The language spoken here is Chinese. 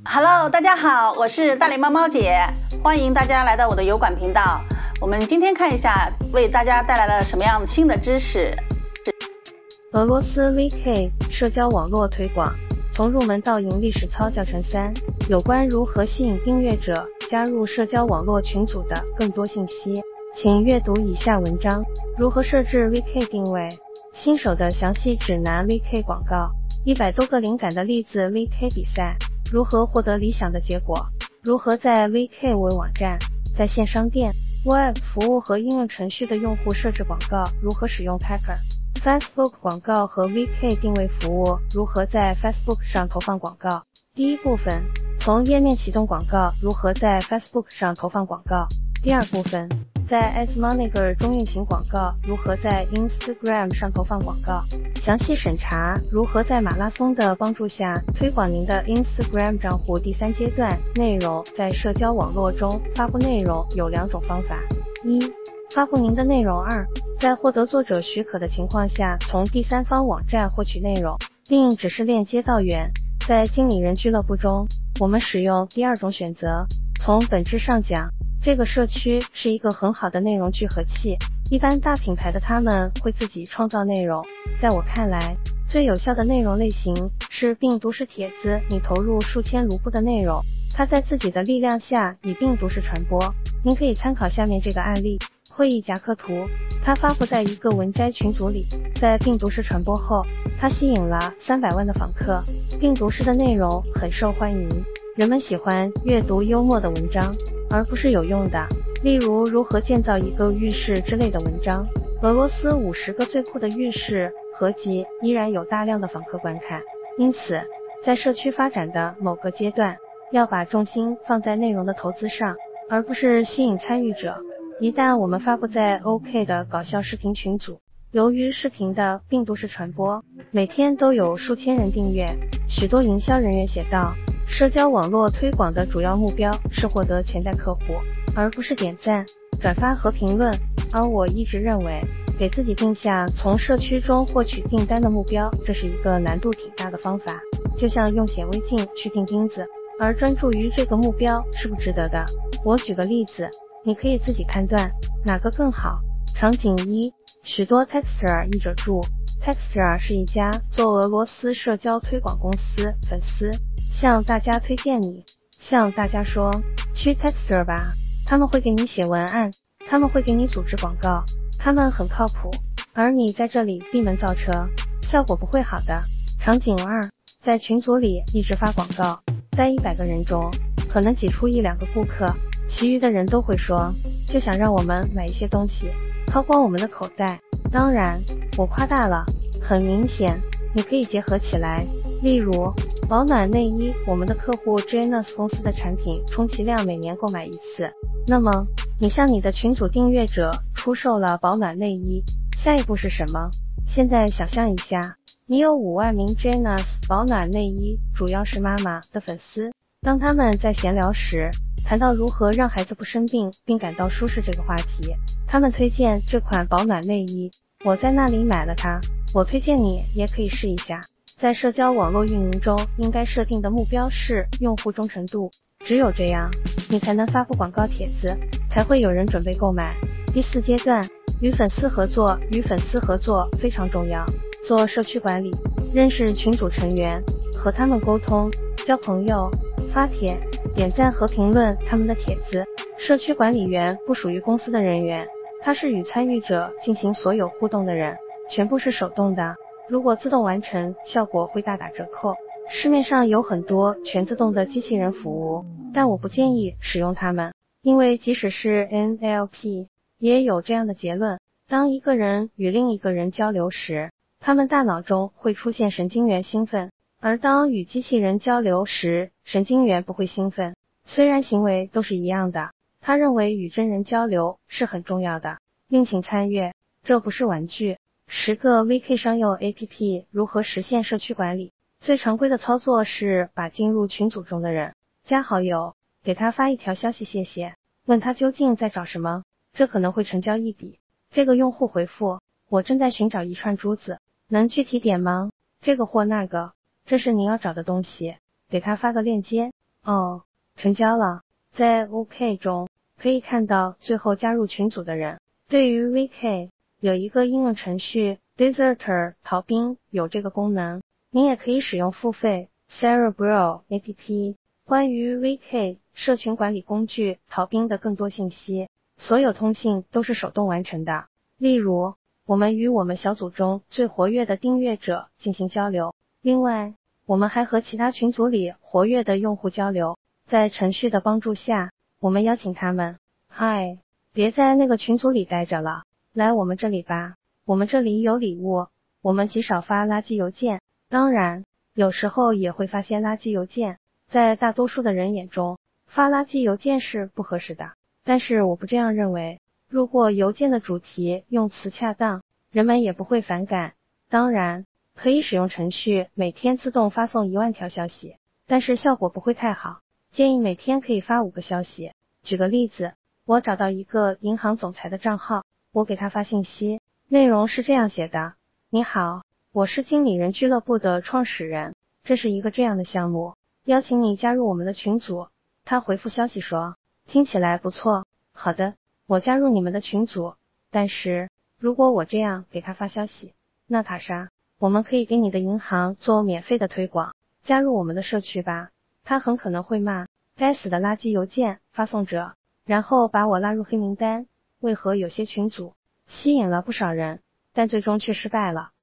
Hello， 大家好，我是大脸猫猫姐，欢迎大家来到我的油管频道。我们今天看一下，为大家带来了什么样新的知识。 俄罗斯 VK 社交网络推广，从入门到盈利实操教程3，有关如何吸引订阅者加入社交网络群组的更多信息，请阅读以下文章。如何设置 VK 定位，新手的详细指南 VK 广告，100多个灵感的例子 VK 比赛，如何获得理想的结果，如何在 VK 为网站、在线商店、Web 服务和应用程序的用户设置广告，如何使用 Packer、Facebook 广告和 VK 定位服务，如何在 Facebook 上投放广告。第一部分，从页面启动广告，如何在 Facebook 上投放广告。第二部分，在 AdsManager 中运行广告，如何在 Instagram 上投放广告。详细审查如何在马拉松的帮助下推广您的 Instagram 账户。第三阶段，内容在社交网络中发布内容有2种方法：一、发布您的内容；二、在获得作者许可的情况下，从第三方网站获取内容，并只是链接到源。在经理人俱乐部中，我们使用第二种选择。从本质上讲，这个社区是一个很好的内容聚合器。一般大品牌的他们会自己创造内容，在我看来，最有效的内容类型是病毒式帖子。你投入数千卢布的内容，它在自己的力量下以病毒式传播。您可以参考下面这个案例：会议夹克图，它发布在一个文摘群组里，在病毒式传播后，它吸引了300万的访客。病毒式的内容很受欢迎，人们喜欢阅读幽默的文章，而不是有用的，例如如何建造一个浴室之类的文章。俄罗斯50个最酷的浴室合集依然有大量的访客观看，因此在社区发展的某个阶段，要把重心放在内容的投资上，而不是吸引参与者。一旦我们发布在 OK 的搞笑视频群组，由于视频的病毒式传播，每天都有数千人订阅。许多营销人员写道，社交网络推广的主要目标是获得潜在客户，而不是点赞、转发和评论。而我一直认为，给自己定下从社区中获取订单的目标，这是一个难度挺大的方法，就像用显微镜去钉钉子，而专注于这个目标是不值得的。我举个例子，你可以自己判断哪个更好。场景1，许多 Texter 译者注，Texter 是一家做俄罗斯社交推广公司。粉丝向大家推荐你，向大家说，去 Texter 吧，他们会给你写文案，他们会给你组织广告，他们很靠谱。而你在这里闭门造车，效果不会好的。场景2，在群组里一直发广告，在100个人中，可能挤出1-2个顾客，其余的人都会说，就想让我们买一些东西，掏光我们的口袋。当然，我夸大了，很明显，你可以结合起来。例如，保暖内衣，我们的客户 Janus 公司的产品充其量每年购买1次。那么，你向你的群组订阅者出售了保暖内衣，下一步是什么？现在想象一下，你有5万名 Janus 保暖内衣，主要是妈妈的粉丝。当他们在闲聊时，谈到如何让孩子不生病并感到舒适这个话题，他们推荐这款保暖内衣，我在那里买了它，我推荐你也可以试一下。在社交网络运营中，应该设定的目标是用户忠诚度，只有这样，你才能发布广告帖子，才会有人准备购买。第4阶段，与粉丝合作。与粉丝合作非常重要，做社区管理，认识群组成员，和他们沟通，交朋友，发帖，点赞和评论他们的帖子。社区管理员不属于公司的人员，他是与参与者进行所有互动的人，全部是手动的。如果自动完成，效果会大打折扣。市面上有很多全自动的机器人服务，但我不建议使用它们，因为即使是 NLP 也有这样的结论：当一个人与另一个人交流时，他们大脑中会出现神经元兴奋，而当与机器人交流时，神经元不会兴奋。虽然行为都是一样的，他认为与真人交流是很重要的。另请参阅，这不是玩具。10个 VK 商用 APP 如何实现社区管理。最常规的操作是把进入群组中的人加好友，给他发一条消息谢谢，问他究竟在找什么，这可能会成交一笔。这个用户回复，我正在寻找一串珠子，能具体点吗？这个或那个，这是你要找的东西，给他发个链接。 哦，成交了。在 OK 中可以看到最后加入群组的人。对于 VK 有一个应用程序 Deserter 逃兵有这个功能，您也可以使用付费 Cerebral APP。关于 VK 社群管理工具逃兵的更多信息，所有通信都是手动完成的。例如，我们与我们小组中最活跃的订阅者进行交流，另外，我们还和其他群组里活跃的用户交流。在程序的帮助下，我们邀请他们，嗨，别在那个群组里待着了，来我们这里吧，我们这里有礼物。我们极少发垃圾邮件，当然，有时候也会发些垃圾邮件。在大多数的人眼中，发垃圾邮件是不合适的，但是我不这样认为。如果邮件的主题用词恰当，人们也不会反感。当然，可以使用程序每天自动发送1万条消息，但是效果不会太好。建议每天可以发5个消息。举个例子，我找到一个银行总裁的账号，我给他发信息，内容是这样写的：你好，我是经理人俱乐部的创始人，这是一个这样的项目，邀请你加入我们的群组。他回复消息说，听起来不错，好的，我加入你们的群组。但是，如果我这样给他发消息，娜塔莎，我们可以给你的银行做免费的推广，加入我们的社区吧。他很可能会骂，该死的垃圾邮件发送者，然后把我拉入黑名单。为何有些群组吸引了不少人，但最终却失败了？